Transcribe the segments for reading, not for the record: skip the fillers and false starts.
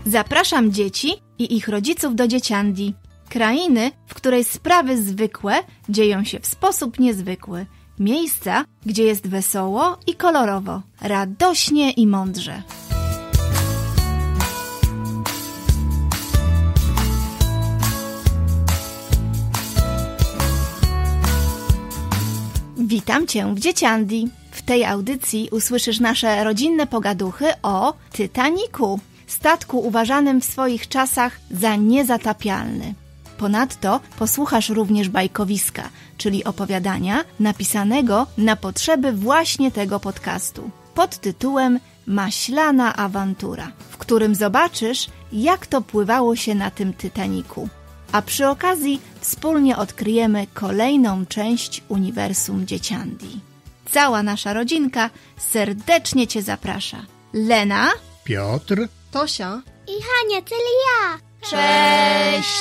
Zapraszam dzieci i ich rodziców do Dzieciandii, krainy, w której sprawy zwykłe dzieją się w sposób niezwykły. Miejsca, gdzie jest wesoło i kolorowo, radośnie i mądrze. Witam Cię w Dzieciandii. W tej audycji usłyszysz nasze rodzinne pogaduchy o Titanicu, statku uważanym w swoich czasach za niezatapialny. Ponadto posłuchasz również bajkowiska, czyli opowiadania napisanego na potrzeby właśnie tego podcastu, pod tytułem Maślana awantura, w którym zobaczysz, jak to pływało się na tym Titanicu. A przy okazji wspólnie odkryjemy kolejną część uniwersum Dzieciandii. Cała nasza rodzinka serdecznie Cię zaprasza. Lena, Piotr, Tosia i Hania, czyli ja. Cześć!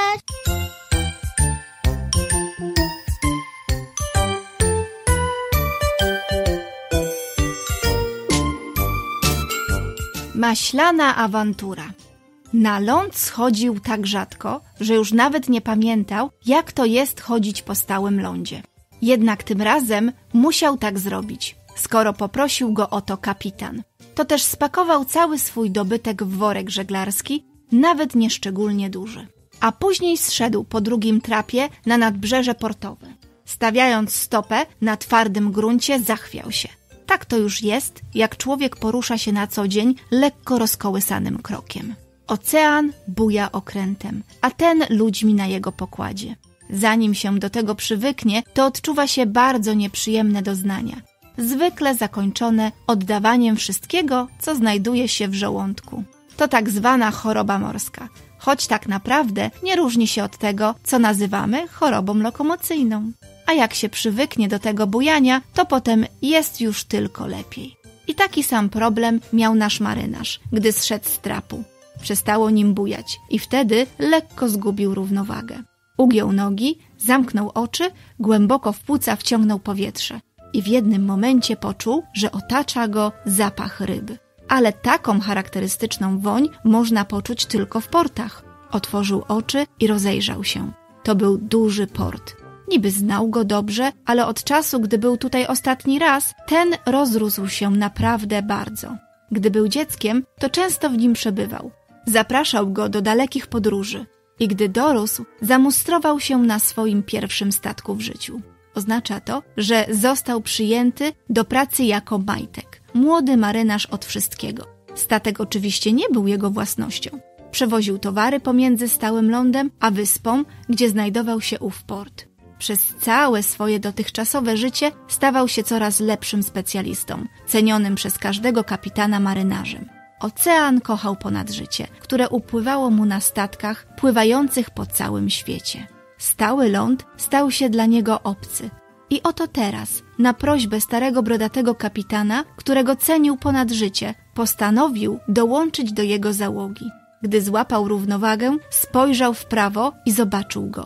Maślana awantura. Na ląd schodził tak rzadko, że już nawet nie pamiętał, jak to jest chodzić po stałym lądzie. Jednak tym razem musiał tak zrobić, skoro poprosił go o to kapitan. To też spakował cały swój dobytek w worek żeglarski, nawet nieszczególnie duży. A później zszedł po drugim trapie na nadbrzeże portowe. Stawiając stopę na twardym gruncie, zachwiał się. Tak to już jest, jak człowiek porusza się na co dzień lekko rozkołysanym krokiem. Ocean buja okrętem, a ten ludźmi na jego pokładzie. Zanim się do tego przywyknie, to odczuwa się bardzo nieprzyjemne doznania, zwykle zakończone oddawaniem wszystkiego, co znajduje się w żołądku. To tak zwana choroba morska, choć tak naprawdę nie różni się od tego, co nazywamy chorobą lokomocyjną. A jak się przywyknie do tego bujania, to potem jest już tylko lepiej. I taki sam problem miał nasz marynarz, gdy zszedł z trapu. Przestało nim bujać i wtedy lekko zgubił równowagę. Ugiął nogi, zamknął oczy, głęboko w płuca wciągnął powietrze i w jednym momencie poczuł, że otacza go zapach ryb. Ale taką charakterystyczną woń można poczuć tylko w portach. Otworzył oczy i rozejrzał się. To był duży port. Niby znał go dobrze, ale od czasu, gdy był tutaj ostatni raz, ten rozrósł się naprawdę bardzo. Gdy był dzieckiem, to często w nim przebywał. Zapraszał go do dalekich podróży i gdy dorósł, zamustrował się na swoim pierwszym statku w życiu. Oznacza to, że został przyjęty do pracy jako majtek, młody marynarz od wszystkiego. Statek oczywiście nie był jego własnością. Przewoził towary pomiędzy stałym lądem a wyspą, gdzie znajdował się ów port. Przez całe swoje dotychczasowe życie stawał się coraz lepszym specjalistą, cenionym przez każdego kapitana marynarzem. Ocean kochał ponad życie, które upływało mu na statkach pływających po całym świecie. Stały ląd stał się dla niego obcy. I oto teraz, na prośbę starego brodatego kapitana, którego cenił ponad życie, postanowił dołączyć do jego załogi. Gdy złapał równowagę, spojrzał w prawo i zobaczył go.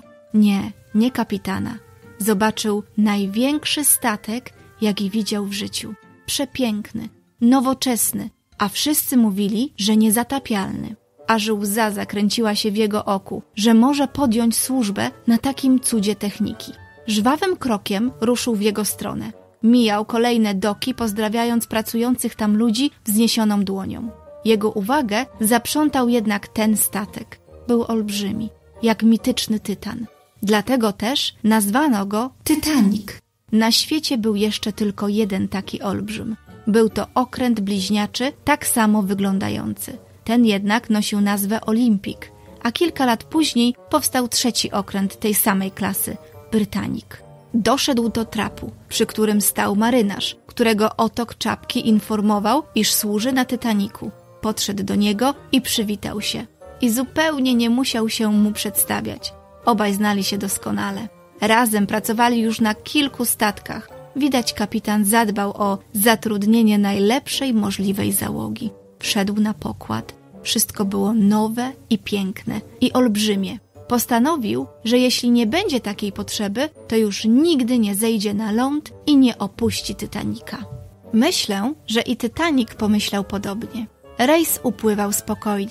Nie kapitana. Zobaczył największy statek, jaki widział w życiu. Przepiękny, nowoczesny, a wszyscy mówili, że niezatapialny. Aż łza zakręciła się w jego oku, że może podjąć służbę na takim cudzie techniki. Żwawym krokiem ruszył w jego stronę. Mijał kolejne doki, pozdrawiając pracujących tam ludzi wzniesioną dłonią. Jego uwagę zaprzątał jednak ten statek. Był olbrzymi, jak mityczny tytan. Dlatego też nazwano go Titanic. Na świecie był jeszcze tylko jeden taki olbrzym. Był to okręt bliźniaczy, tak samo wyglądający. Ten jednak nosił nazwę Olympic, a kilka lat później powstał trzeci okręt tej samej klasy, Britannic. Doszedł do trapu, przy którym stał marynarz, którego otok czapki informował, iż służy na Titanicu. Podszedł do niego i przywitał się. I zupełnie nie musiał się mu przedstawiać. Obaj znali się doskonale. Razem pracowali już na kilku statkach. Widać, kapitan zadbał o zatrudnienie najlepszej możliwej załogi. Wszedł na pokład. Wszystko było nowe i piękne i olbrzymie. Postanowił, że jeśli nie będzie takiej potrzeby, to już nigdy nie zejdzie na ląd i nie opuści Titanica. Myślę, że i Titanic pomyślał podobnie. Rejs upływał spokojnie.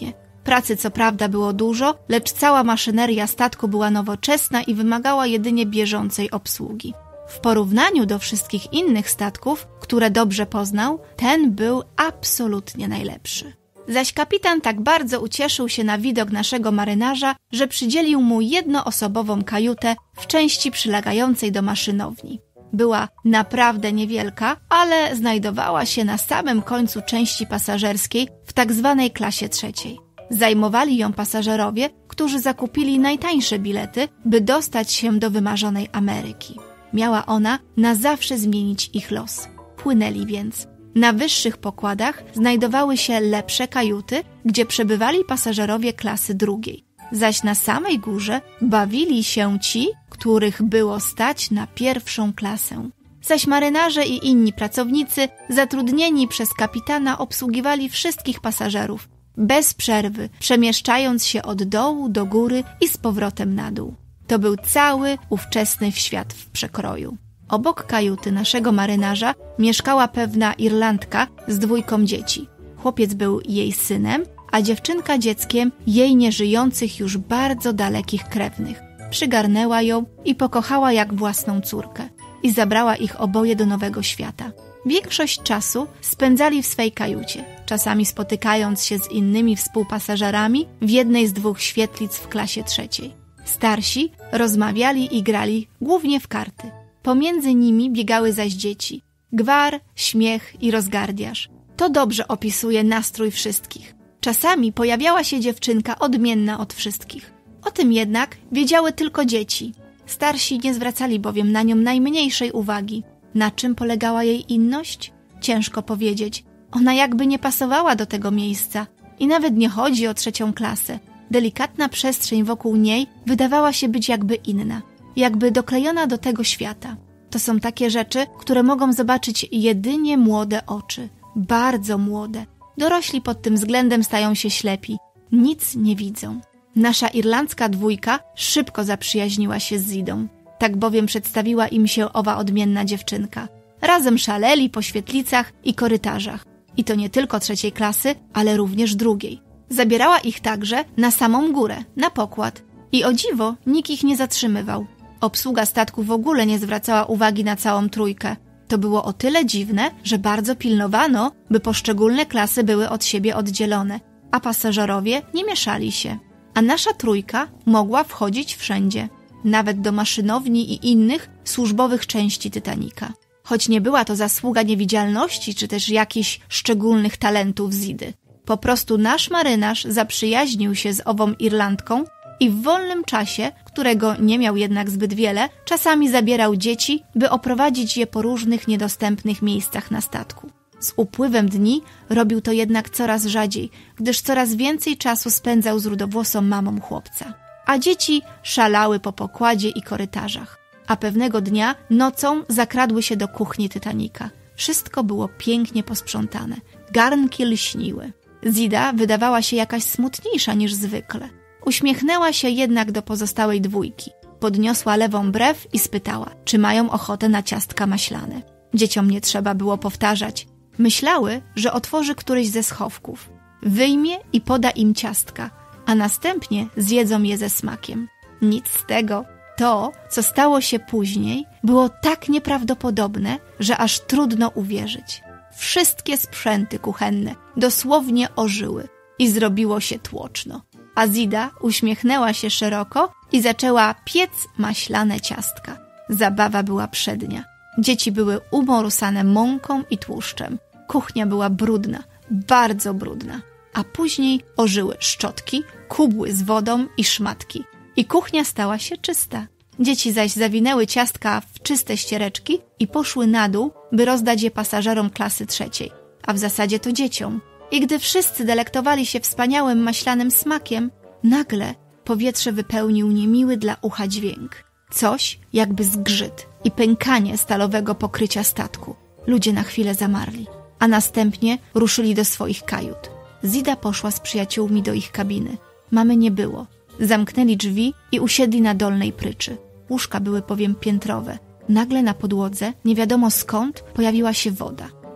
Pracy co prawda było dużo, lecz cała maszyneria statku była nowoczesna i wymagała jedynie bieżącej obsługi. W porównaniu do wszystkich innych statków, które dobrze poznał, ten był absolutnie najlepszy. Zaś kapitan tak bardzo ucieszył się na widok naszego marynarza, że przydzielił mu jednoosobową kajutę w części przylegającej do maszynowni. Była naprawdę niewielka, ale znajdowała się na samym końcu części pasażerskiej w tak zwanej klasie trzeciej. Zajmowali ją pasażerowie, którzy zakupili najtańsze bilety, by dostać się do wymarzonej Ameryki. Miała ona na zawsze zmienić ich los. Płynęli więc. Na wyższych pokładach znajdowały się lepsze kajuty, gdzie przebywali pasażerowie klasy drugiej. Zaś na samej górze bawili się ci, których było stać na pierwszą klasę. Zaś marynarze i inni pracownicy, zatrudnieni przez kapitana, obsługiwali wszystkich pasażerów, bez przerwy, przemieszczając się od dołu do góry i z powrotem na dół. To był cały ówczesny świat w przekroju. Obok kajuty naszego marynarza mieszkała pewna Irlandka z 2 dzieci. Chłopiec był jej synem, a dziewczynka dzieckiem jej nieżyjących już bardzo dalekich krewnych. Przygarnęła ją i pokochała jak własną córkę i zabrała ich oboje do nowego świata. Większość czasu spędzali w swej kajucie, czasami spotykając się z innymi współpasażerami w jednej z 2 świetlic w klasie trzeciej. Starsi rozmawiali i grali głównie w karty. Pomiędzy nimi biegały zaś dzieci. Gwar, śmiech i rozgardiaż. To dobrze opisuje nastrój wszystkich. Czasami pojawiała się dziewczynka odmienna od wszystkich. O tym jednak wiedziały tylko dzieci. Starsi nie zwracali bowiem na nią najmniejszej uwagi. Na czym polegała jej inność? Ciężko powiedzieć. Ona jakby nie pasowała do tego miejsca. I nawet nie chodzi o 3. klasę. Delikatna przestrzeń wokół niej wydawała się być jakby inna. Jakby doklejona do tego świata. To są takie rzeczy, które mogą zobaczyć jedynie młode oczy. Bardzo młode. Dorośli pod tym względem stają się ślepi. Nic nie widzą. Nasza irlandzka 2 szybko zaprzyjaźniła się z Zidą. Tak bowiem przedstawiła im się owa odmienna dziewczynka. Razem szaleli po świetlicach i korytarzach. I to nie tylko 3. klasy, ale również 2. Zabierała ich także na samą górę, na pokład. I o dziwo nikt ich nie zatrzymywał. Obsługa statku w ogóle nie zwracała uwagi na całą 3. To było o tyle dziwne, że bardzo pilnowano, by poszczególne klasy były od siebie oddzielone, a pasażerowie nie mieszali się. A nasza 3 mogła wchodzić wszędzie, nawet do maszynowni i innych służbowych części Titanika. Choć nie była to zasługa niewidzialności czy też jakichś szczególnych talentów Zidy. Po prostu nasz marynarz zaprzyjaźnił się z ową Irlandką i w wolnym czasie, którego nie miał jednak zbyt wiele, czasami zabierał dzieci, by oprowadzić je po różnych niedostępnych miejscach na statku. Z upływem dni robił to jednak coraz rzadziej, gdyż coraz więcej czasu spędzał z rudowłosą mamą chłopca. A dzieci szalały po pokładzie i korytarzach. A pewnego dnia nocą zakradły się do kuchni Titanika. Wszystko było pięknie posprzątane. Garnki lśniły. Zida wydawała się jakaś smutniejsza niż zwykle. Uśmiechnęła się jednak do pozostałej 2. Podniosła lewą brew i spytała, czy mają ochotę na ciastka maślane. Dzieciom nie trzeba było powtarzać. Myślały, że otworzy któryś ze schowków. Wyjmie i poda im ciastka, a następnie zjedzą je ze smakiem. Nic z tego. To, co stało się później, było tak nieprawdopodobne, że aż trudno uwierzyć. Wszystkie sprzęty kuchenne dosłownie ożyły i zrobiło się tłoczno. A Zida uśmiechnęła się szeroko i zaczęła piec maślane ciastka. Zabawa była przednia. Dzieci były umorusane mąką i tłuszczem. Kuchnia była brudna, bardzo brudna. A później ożyły szczotki, kubły z wodą i szmatki. I kuchnia stała się czysta. Dzieci zaś zawinęły ciastka w czyste ściereczki i poszły na dół, by rozdać je pasażerom klasy 3, a w zasadzie to dzieciom. I gdy wszyscy delektowali się wspaniałym maślanym smakiem, nagle powietrze wypełnił niemiły dla ucha dźwięk. Coś jakby zgrzyt i pękanie stalowego pokrycia statku. Ludzie na chwilę zamarli, a następnie ruszyli do swoich kajut. Zida poszła z przyjaciółmi do ich kabiny. Mamy nie było. Zamknęli drzwi i usiedli na dolnej pryczy. Łóżka były bowiem piętrowe. Nagle na podłodze, nie wiadomo skąd, pojawiła się woda.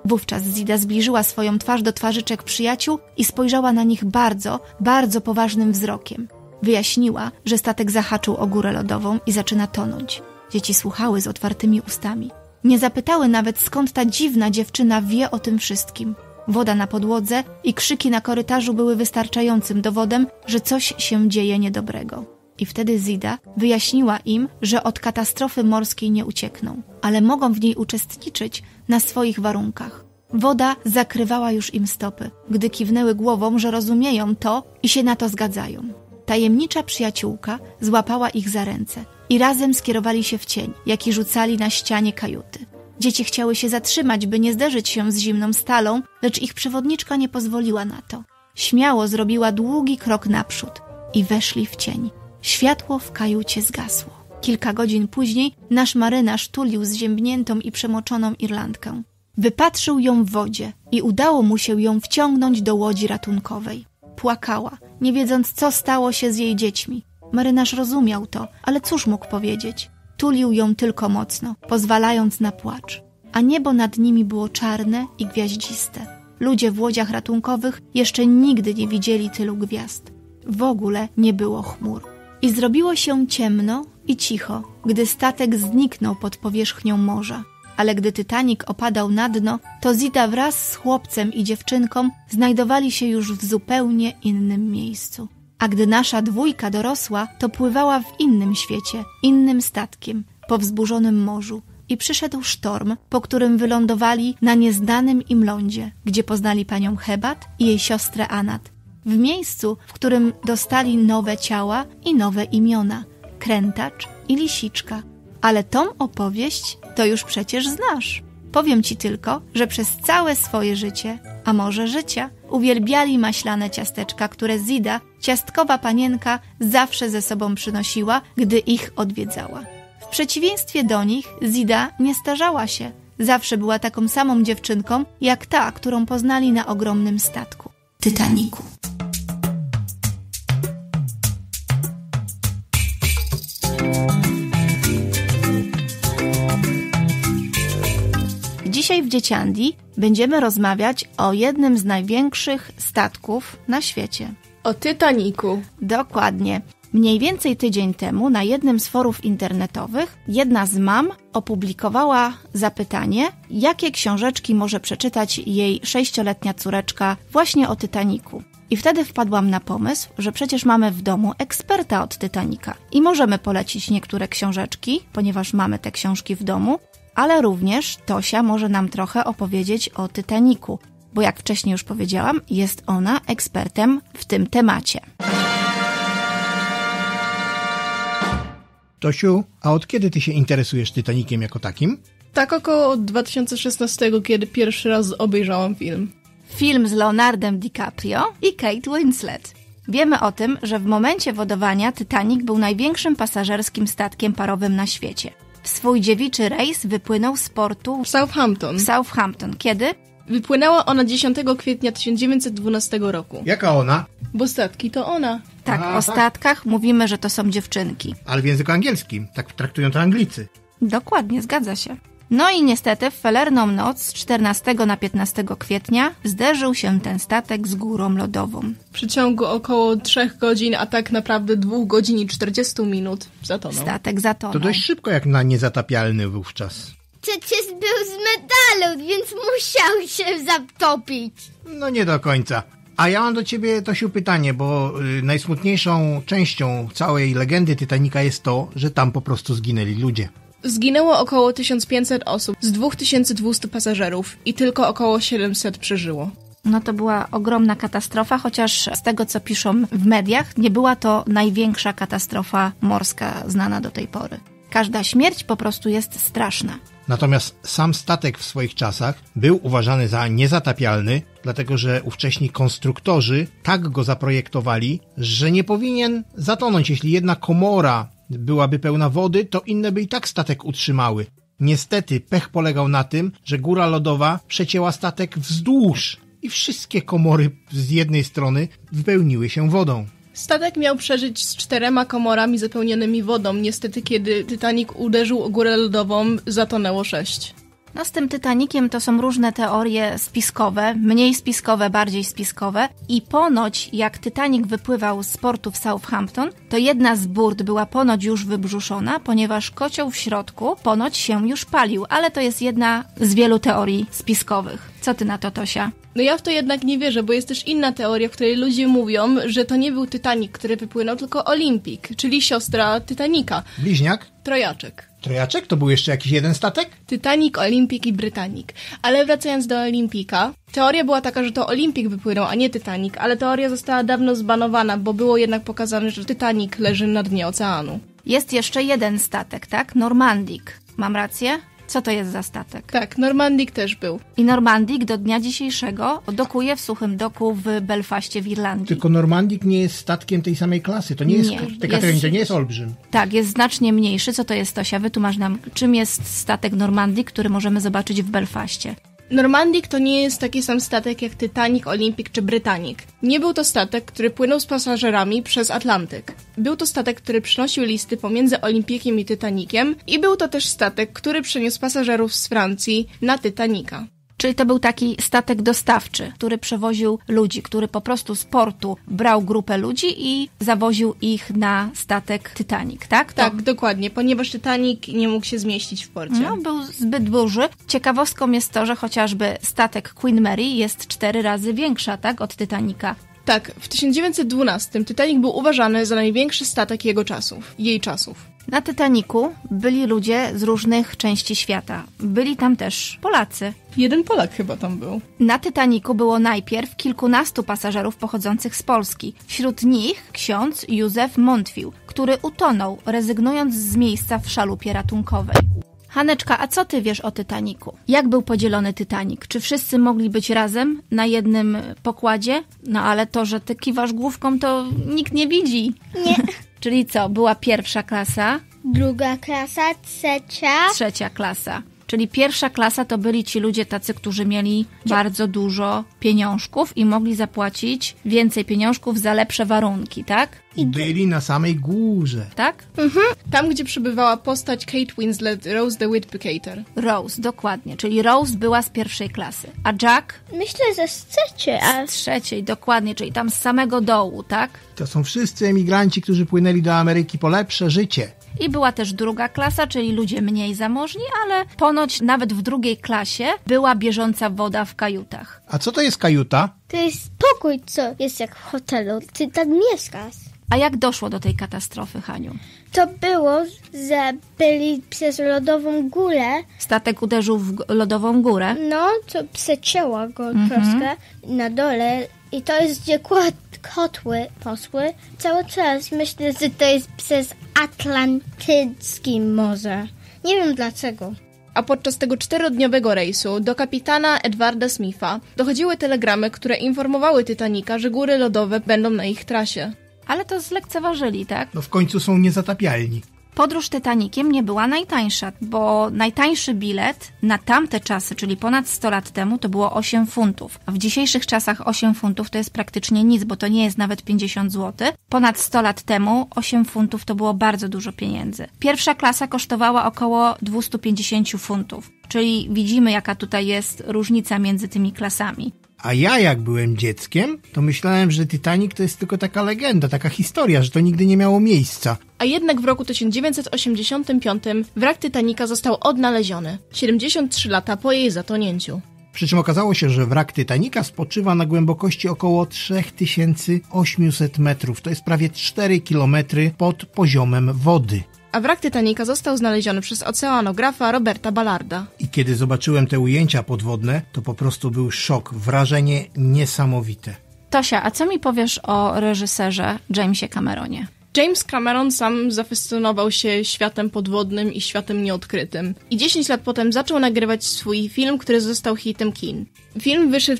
Wówczas Zida zbliżyła swoją twarz do twarzyczek przyjaciół i spojrzała na nich bardzo, bardzo poważnym wzrokiem. Wyjaśniła, że statek zahaczył o górę lodową i zaczyna tonąć. Dzieci słuchały z otwartymi ustami. Nie zapytały nawet, skąd ta dziwna dziewczyna wie o tym wszystkim. Woda na podłodze i krzyki na korytarzu były wystarczającym dowodem, że coś się dzieje niedobrego. I wtedy Zida wyjaśniła im, że od katastrofy morskiej nie uciekną, ale mogą w niej uczestniczyć na swoich warunkach. Woda zakrywała już im stopy, gdy kiwnęły głową, że rozumieją to i się na to zgadzają. Tajemnicza przyjaciółka złapała ich za ręce i razem skierowali się w cień, jaki rzucali na ścianie kajuty. Dzieci chciały się zatrzymać, by nie zderzyć się z zimną stalą, lecz ich przewodniczka nie pozwoliła na to. Śmiało zrobiła długi krok naprzód i weszli w cień. Światło w kajucie zgasło. Kilka godzin później nasz marynarz tulił zziębniętą i przemoczoną Irlandkę. Wypatrzył ją w wodzie i udało mu się ją wciągnąć do łodzi ratunkowej. Płakała, nie wiedząc, co stało się z jej dziećmi. Marynarz rozumiał to, ale cóż mógł powiedzieć? Tulił ją tylko mocno, pozwalając na płacz. A niebo nad nimi było czarne i gwiaździste. Ludzie w łodziach ratunkowych jeszcze nigdy nie widzieli tylu gwiazd. W ogóle nie było chmur. I zrobiło się ciemno i cicho, gdy statek zniknął pod powierzchnią morza. Ale gdy Titanic opadał na dno, to Zida wraz z chłopcem i dziewczynką znajdowali się już w zupełnie innym miejscu. A gdy nasza dwójka dorosła, to pływała w innym świecie, innym statkiem, po wzburzonym morzu. I przyszedł sztorm, po którym wylądowali na nieznanym im lądzie, gdzie poznali panią Hebat i jej siostrę Anat. W miejscu, w którym dostali nowe ciała i nowe imiona – Krętacz i Lisiczka. Ale tą opowieść to już przecież znasz. Powiem ci tylko, że przez całe swoje życie, a może życia, uwielbiali maślane ciasteczka, które Zida, ciastkowa panienka, zawsze ze sobą przynosiła, gdy ich odwiedzała. W przeciwieństwie do nich Zida nie starzała się. Zawsze była taką samą dziewczynką, jak ta, którą poznali na ogromnym statku – Titanicu. Dzisiaj w Dzieciandi będziemy rozmawiać o jednym z największych statków na świecie. O Titanicu. Dokładnie. Mniej więcej tydzień temu na jednym z forów internetowych jedna z mam opublikowała zapytanie, jakie książeczki może przeczytać jej 6-letnia córeczka właśnie o Titanicu. I wtedy wpadłam na pomysł, że przecież mamy w domu eksperta od Titanica i możemy polecić niektóre książeczki, ponieważ mamy te książki w domu, ale również Tosia może nam trochę opowiedzieć o Titanicu, bo jak wcześniej już powiedziałam, jest ona ekspertem w tym temacie. Tosiu, a od kiedy ty się interesujesz Titaniciem jako takim? Tak około 2016, kiedy pierwszy raz obejrzałam film. Film z Leonardem DiCaprio i Kate Winslet. Wiemy o tym, że w momencie wodowania Titanic był największym pasażerskim statkiem parowym na świecie. W swój dziewiczy rejs wypłynął z portu Southampton. Kiedy? Wypłynęła ona 10 kwietnia 1912 roku. Jaka ona? Bo statki to ona. Tak, o statkach mówimy, że to są dziewczynki. Ale w języku angielskim, tak traktują to Anglicy. Dokładnie, zgadza się. No i niestety w felerną noc z 14 na 15 kwietnia zderzył się ten statek z górą lodową. W przeciągu około 3 godzin, a tak naprawdę 2 godzin i 40 minut zatonął. Statek zatonął. To dość szybko jak na niezatapialny wówczas. Przecież był z metalu, więc musiał się zatopić. No nie do końca. A ja mam do ciebie, Tosiu, pytanie, bo najsmutniejszą częścią całej legendy Titanica jest to, że tam po prostu zginęli ludzie. Zginęło około 1500 osób z 2200 pasażerów i tylko około 700 przeżyło. No to była ogromna katastrofa, chociaż z tego, co piszą w mediach, nie była to największa katastrofa morska znana do tej pory. Każda śmierć po prostu jest straszna. Natomiast sam statek w swoich czasach był uważany za niezatapialny, dlatego że ówcześni konstruktorzy tak go zaprojektowali, że nie powinien zatonąć. Jeśli jedna komora byłaby pełna wody, to inne by i tak statek utrzymały. Niestety pech polegał na tym, że góra lodowa przecięła statek wzdłuż i wszystkie komory z jednej strony wypełniły się wodą. Statek miał przeżyć z 4 komorami zapełnionymi wodą. Niestety, kiedy Titanic uderzył o górę lodową, zatonęło 6. No z tym Titanikiem to są różne teorie spiskowe, mniej spiskowe, bardziej spiskowe i ponoć jak Titanic wypływał z portu w Southampton, to jedna z burt była ponoć już wybrzuszona, ponieważ kocioł w środku ponoć się już palił, ale to jest jedna z wielu teorii spiskowych. Co ty na to, Tosia? No ja w to jednak nie wierzę, bo jest też inna teoria, w której ludzie mówią, że to nie był Titanic, który wypłynął, tylko Olympic, czyli siostra Titanica. Bliźniak? Trojaczek. Trojaczek? To był jeszcze jakiś jeden statek? Titanic, Olympic i Britannic. Ale wracając do Olympika, teoria była taka, że to Olympic wypłynął, a nie Titanic, ale teoria została dawno zbanowana, bo było jednak pokazane, że Titanic leży na dnie oceanu. Jest jeszcze jeden statek, tak? Normandic. Mam rację? Co to jest za statek? Tak, Normandic też był. I Normandic do dnia dzisiejszego dokuje w suchym doku w Belfaście w Irlandii. Tylko Normandic nie jest statkiem tej samej klasy. To nie jest, tej kategorii, to nie jest olbrzym. Tak, jest znacznie mniejszy. Co to jest, Tosia? Wytłumacz nam, czym jest statek Normandic, który możemy zobaczyć w Belfaście. Normandic to nie jest taki sam statek jak Titanic, Olympic czy Britannic. Nie był to statek, który płynął z pasażerami przez Atlantyk. Był to statek, który przynosił listy pomiędzy Olympikiem i Titaniciem i był to też statek, który przeniósł pasażerów z Francji na Titanica. Czyli to był taki statek dostawczy, który przewoził ludzi, który po prostu z portu brał grupę ludzi i zawoził ich na statek Titanic, tak? Tak, dokładnie, ponieważ Titanic nie mógł się zmieścić w porcie. No, był zbyt duży. Ciekawostką jest to, że chociażby statek Queen Mary jest 4 razy większa, tak, od Titanica. Tak, w 1912 Titanic był uważany za największy statek jej czasów. Na Titanicu byli ludzie z różnych części świata. Byli tam też Polacy. Jeden Polak chyba tam był. Na Titanicu było najpierw kilkunastu pasażerów pochodzących z Polski. Wśród nich ksiądz Józef Montfił, który utonął, rezygnując z miejsca w szalupie ratunkowej. Haneczka, a co ty wiesz o Titanicu? Jak był podzielony Titanic? Czy wszyscy mogli być razem na jednym pokładzie? No ale to, że ty kiwasz główką, to nikt nie widzi. Nie. Czyli co? Była pierwsza klasa, Druga klasa, trzecia klasa. Czyli pierwsza klasa to byli ci ludzie tacy, którzy mieli bardzo dużo pieniążków i mogli zapłacić więcej pieniążków za lepsze warunki, tak? I byli na samej górze. Tak? Tam, gdzie przebywała postać Kate Winslet, Rose DeWitt-Bukater. Rose, dokładnie. Czyli Rose była z pierwszej klasy. A Jack? Myślę, że z trzeciej. Z trzeciej, dokładnie. Czyli tam z samego dołu, tak? To są wszyscy emigranci, którzy płynęli do Ameryki po lepsze życie. I była też druga klasa, czyli ludzie mniej zamożni, ale ponoć nawet w drugiej klasie była bieżąca woda w kajutach. A co to jest kajuta? To jest pokój, co jest jak w hotelu. Ty tam mieszkasz. A jak doszło do tej katastrofy, Haniu? To było, że byli przez lodową górę. Statek uderzył w lodową górę. No, to przecięła go troszkę na dole. I to jest, gdzie kotły poszły. Cały czas myślę, że to jest przez Atlantyckie Morze. Nie wiem dlaczego. A podczas tego 4-dniowego rejsu do kapitana Edwarda Smitha dochodziły telegramy, które informowały Titanica, że góry lodowe będą na ich trasie. Ale to zlekceważyli, tak? No w końcu są niezatapialni. Podróż Titaniciem nie była najtańsza, bo najtańszy bilet na tamte czasy, czyli ponad 100 lat temu, to było 8 funtów. A w dzisiejszych czasach 8 funtów to jest praktycznie nic, bo to nie jest nawet 50 zł. Ponad 100 lat temu 8 funtów to było bardzo dużo pieniędzy. Pierwsza klasa kosztowała około 250 funtów, czyli widzimy, jaka tutaj jest różnica między tymi klasami. A ja jak byłem dzieckiem, to myślałem, że Titanic to jest tylko taka legenda, taka historia, że to nigdy nie miało miejsca. A jednak w roku 1985 wrak Titanica został odnaleziony, 73 lata po jej zatonięciu. Przy czym okazało się, że wrak Titanica spoczywa na głębokości około 3800 metrów. To jest prawie 4 kilometry pod poziomem wody. A wrak Titanica został znaleziony przez oceanografa Roberta Ballarda. I kiedy zobaczyłem te ujęcia podwodne, to po prostu był szok, wrażenie niesamowite. Tosia, a co mi powiesz o reżyserze Jamesie Cameronie? James Cameron sam zafascynował się światem podwodnym i światem nieodkrytym. I 10 lat potem zaczął nagrywać swój film, który został hitem kin. Film wyszedł w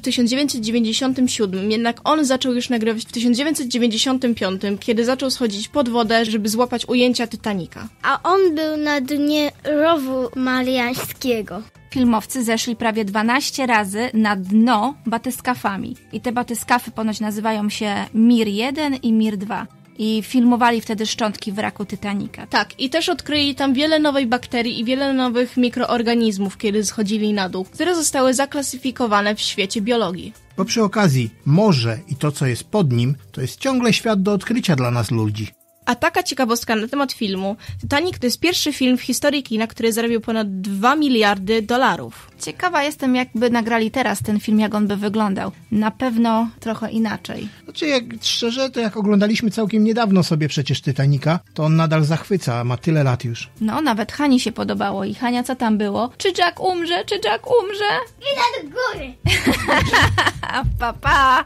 1997, jednak on zaczął już nagrywać w 1995, kiedy zaczął schodzić pod wodę, żeby złapać ujęcia Titanica. A on był na dnie rowu mariańskiego. Filmowcy zeszli prawie 12 razy na dno batyskafami. I te batyskafy ponoć nazywają się Mir 1 i Mir 2. i filmowali wtedy szczątki wraku Titanica. Tak, i też odkryli tam wiele nowej bakterii i wiele nowych mikroorganizmów, kiedy schodzili na dół, które zostały zaklasyfikowane w świecie biologii. Bo przy okazji morze i to, co jest pod nim, to jest ciągle świat do odkrycia dla nas ludzi. A taka ciekawostka na temat filmu. Titanic to jest pierwszy film w historii kina, który zarobił ponad 2 miliardy dolarów. Ciekawa jestem, jakby nagrali teraz ten film, jak on by wyglądał. Na pewno trochę inaczej. Znaczy, szczerze, to jak oglądaliśmy całkiem niedawno sobie przecież Titanica, to on nadal zachwyca, ma tyle lat już. No, nawet Hani się podobało. I Hania, co tam było? Czy Jack umrze? Czy Jack umrze? Idę do góry. Pa.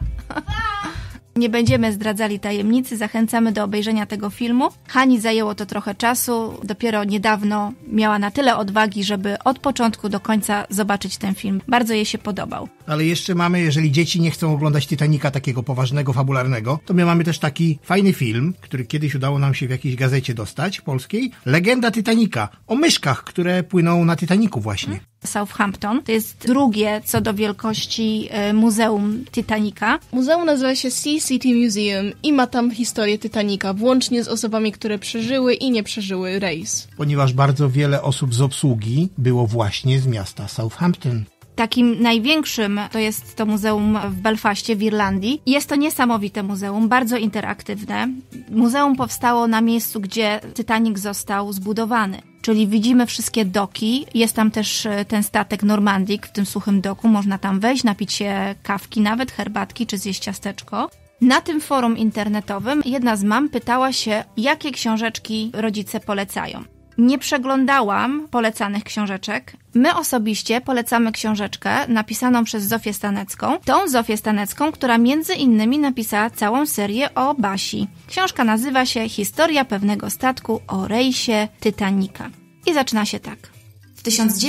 Nie będziemy zdradzali tajemnicy, zachęcamy do obejrzenia tego filmu. Hani zajęło to trochę czasu, dopiero niedawno miała na tyle odwagi, żeby od początku do końca zobaczyć ten film. Bardzo jej się podobał. Ale jeszcze mamy, jeżeli dzieci nie chcą oglądać Titanica takiego poważnego, fabularnego, to my mamy też taki fajny film, który kiedyś udało nam się w jakiejś gazecie dostać, polskiej. Legenda Titanica, o myszkach, które płyną na Titanicu właśnie. Southampton. To jest drugie co do wielkości Muzeum Titanica. Muzeum nazywa się Sea City Museum i ma tam historię Titanica, włącznie z osobami, które przeżyły i nie przeżyły rejs. Ponieważ bardzo wiele osób z obsługi było właśnie z miasta Southampton. Takim największym to jest to muzeum w Belfaście w Irlandii. Jest to niesamowite muzeum, bardzo interaktywne. Muzeum powstało na miejscu, gdzie Titanic został zbudowany. Czyli widzimy wszystkie doki, jest tam też ten statek Normandik w tym suchym doku, można tam wejść, napić się kawki, nawet herbatki czy zjeść ciasteczko. Na tym forum internetowym jedna z mam pytała się, jakie książeczki rodzice polecają. Nie przeglądałam polecanych książeczek. My osobiście polecamy książeczkę napisaną przez Zofię Stanecką. Tą Zofię Stanecką, która między innymi napisała całą serię o Basi. Książka nazywa się Historia pewnego statku o rejsie Titanica. I zaczyna się tak. W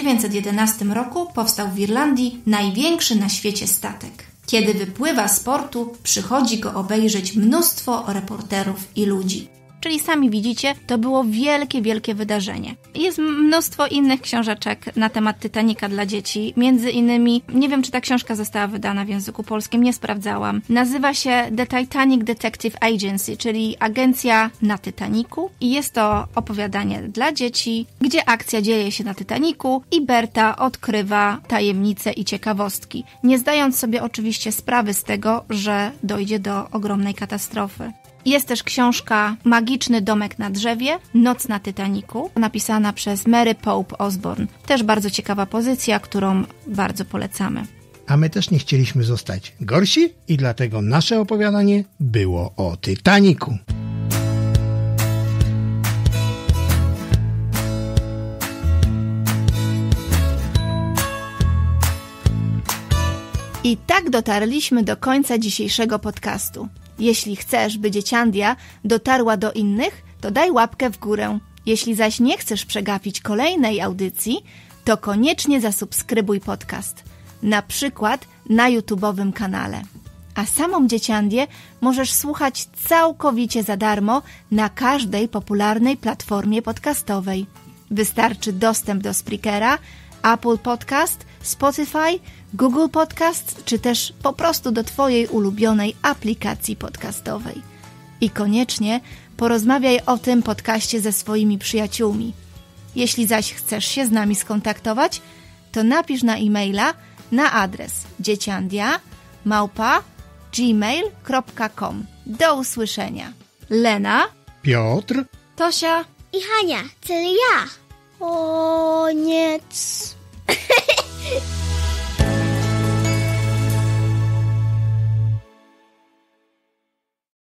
1911 roku powstał w Irlandii największy na świecie statek. Kiedy wypływa z portu, przychodzi go obejrzeć mnóstwo reporterów i ludzi. Czyli sami widzicie, to było wielkie wydarzenie. Jest mnóstwo innych książeczek na temat Titanica dla dzieci. Między innymi, nie wiem, czy ta książka została wydana w języku polskim, nie sprawdzałam. Nazywa się The Titanic Detective Agency, czyli agencja na Titanicu. I jest to opowiadanie dla dzieci, gdzie akcja dzieje się na Titanicu i Berta odkrywa tajemnice i ciekawostki. Nie zdając sobie oczywiście sprawy z tego, że dojdzie do ogromnej katastrofy. Jest też książka Magiczny domek na drzewie, Noc na Titanicu, napisana przez Mary Pope Osborne. Też bardzo ciekawa pozycja, którą bardzo polecamy. A my też nie chcieliśmy zostać gorsi i dlatego nasze opowiadanie było o Titanicu. I tak dotarliśmy do końca dzisiejszego podcastu. Jeśli chcesz, by Dzieciandia dotarła do innych, to daj łapkę w górę. Jeśli zaś nie chcesz przegapić kolejnej audycji, to koniecznie zasubskrybuj podcast. Na przykład na YouTube'owym kanale. A samą Dzieciandię możesz słuchać całkowicie za darmo na każdej popularnej platformie podcastowej. Wystarczy dostęp do Spreakera, Apple Podcast, Spotify, Google Podcast, czy też po prostu do Twojej ulubionej aplikacji podcastowej. I koniecznie porozmawiaj o tym podcaście ze swoimi przyjaciółmi. Jeśli zaś chcesz się z nami skontaktować, to napisz na e-maila na adres dzieciandia@gmail.com. Do usłyszenia. Lena, Piotr, Tosia I Hania, czyli ja.